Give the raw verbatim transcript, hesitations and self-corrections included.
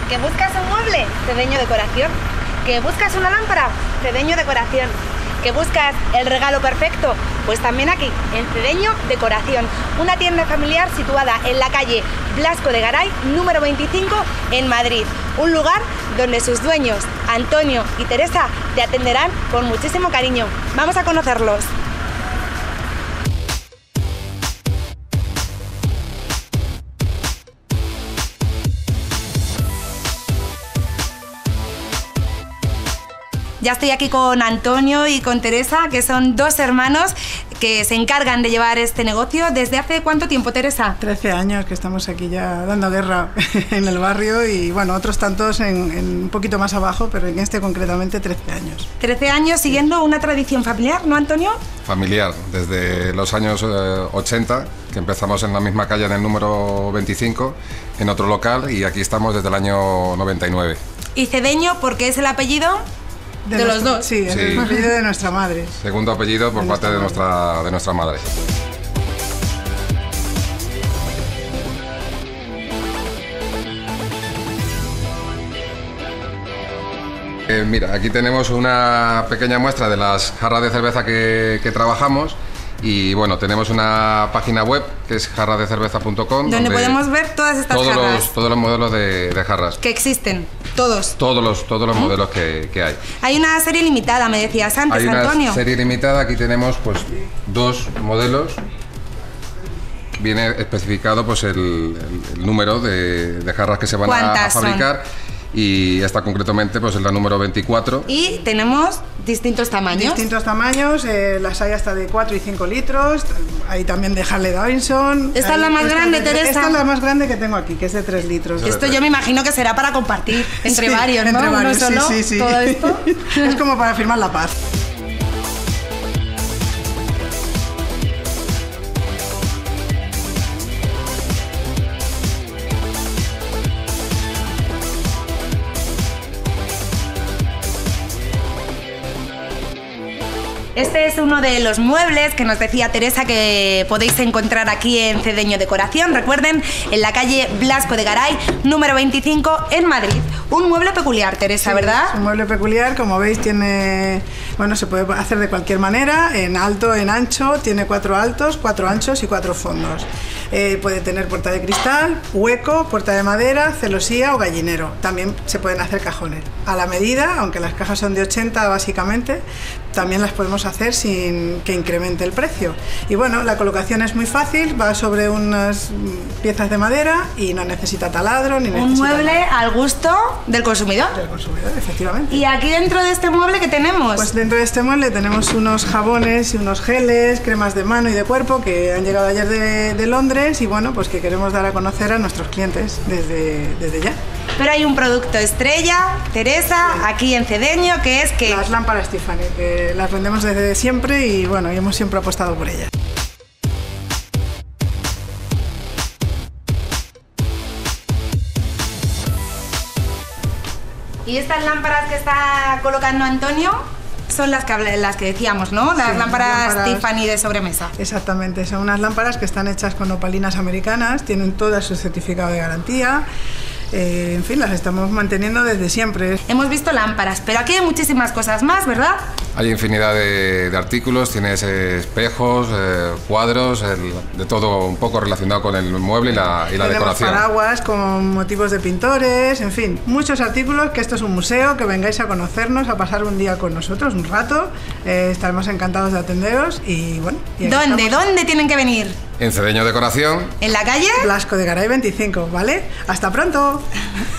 ¿Que buscas un mueble? Cedeño Decoración. ¿Que buscas una lámpara? Cedeño Decoración. ¿Que buscas el regalo perfecto? Pues también aquí, en Cedeño Decoración, una tienda familiar situada en la calle Blasco de Garay, número veinticinco, en Madrid. Un lugar donde sus dueños, Antonio y Teresa, te atenderán con muchísimo cariño. Vamos a conocerlos. Ya estoy aquí con Antonio y con Teresa, que son dos hermanos que se encargan de llevar este negocio. ¿Desde hace cuánto tiempo, Teresa? trece años que estamos aquí ya dando guerra en el barrio y bueno, otros tantos en, en un poquito más abajo, pero en este concretamente trece años. trece años siguiendo una tradición familiar, ¿no, Antonio? Familiar, desde los años eh, ochenta, que empezamos en la misma calle, en el número veinticinco, en otro local, y aquí estamos desde el año noventa y nueve. ¿Y Cedeño, porque es el apellido? De, de nuestro, los dos. Sí, es sí. El apellido de nuestra madre. Segundo apellido por de parte de nuestra, de nuestra madre. Eh, mira, aquí tenemos una pequeña muestra de las jarras de cerveza que, que trabajamos. Y bueno, tenemos una página web que es jarra de cerveza punto com, donde, donde podemos ver todas estas todos jarras. Los, todos los modelos de, de jarras. Que existen, todos. Todos los, todos los ¿Mm? modelos que, que hay. Hay una serie limitada, me decías antes, hay una Antonio. Serie limitada, aquí tenemos pues dos modelos. Viene especificado pues el, el, el número de, de jarras que se van a, a fabricar. Son? Y esta concretamente pues es la número veinticuatro. Y tenemos distintos tamaños. Distintos tamaños, eh, las hay hasta de cuatro y cinco litros, hay también de Harley Davidson. Esta hay, es la más grande, de, Teresa. Esta es la más grande que tengo aquí, que es de tres litros. Esto yo me imagino que será para compartir entre sí, varios, ¿no? Entre varios, ¿No solo sí, sí, sí. todo esto? Es como para firmar la paz. Este es uno de los muebles que nos decía Teresa que podéis encontrar aquí en Cedeño Decoración. Recuerden, en la calle Blasco de Garay, número veinticinco, en Madrid. Un mueble peculiar, Teresa, sí, ¿verdad? Es un mueble peculiar, como veis, tiene, bueno, se puede hacer de cualquier manera, en alto, en ancho, tiene cuatro altos, cuatro anchos y cuatro fondos. Eh, puede tener puerta de cristal, hueco, puerta de madera, celosía o gallinero. También se pueden hacer cajones. A la medida, aunque las cajas son de ochenta básicamente, también las podemos hacer sin que incremente el precio. Y bueno, la colocación es muy fácil, va sobre unas piezas de madera y no necesita taladro ni necesita... Un mueble nada. Al gusto del consumidor. Del consumidor, efectivamente. ¿Y aquí dentro de este mueble qué tenemos? Pues dentro de este mueble tenemos unos jabones y unos geles, cremas de mano y de cuerpo que han llegado ayer de, de Londres y bueno, pues que queremos dar a conocer a nuestros clientes desde, desde ya. Pero hay un producto estrella, Teresa, sí. aquí en Cedeño, que es que... Las lámparas Tiffany, que las vendemos desde siempre y bueno, y hemos siempre apostado por ellas. Y estas lámparas que está colocando Antonio son las que, las que decíamos, ¿no? Las sí, lámparas, lámparas Tiffany de sobremesa. Exactamente, son unas lámparas que están hechas con opalinas americanas, tienen todo su certificado de garantía. Eh, en fin, las estamos manteniendo desde siempre. Hemos visto lámparas, pero aquí hay muchísimas cosas más, ¿verdad? Hay infinidad de, de artículos, tienes eh, espejos, eh, cuadros, el, de todo un poco relacionado con el mueble y la, y la decoración. Paraguas con motivos de pintores, en fin, muchos artículos, que esto es un museo, que vengáis a conocernos, a pasar un día con nosotros, un rato, eh, estaremos encantados de atenderos y bueno... Y ¿Dónde? estamos. ¿Dónde tienen que venir? En Cedeño Decoración. ¿En la calle? Blasco de Garay veinticinco, ¿vale? ¡Hasta pronto!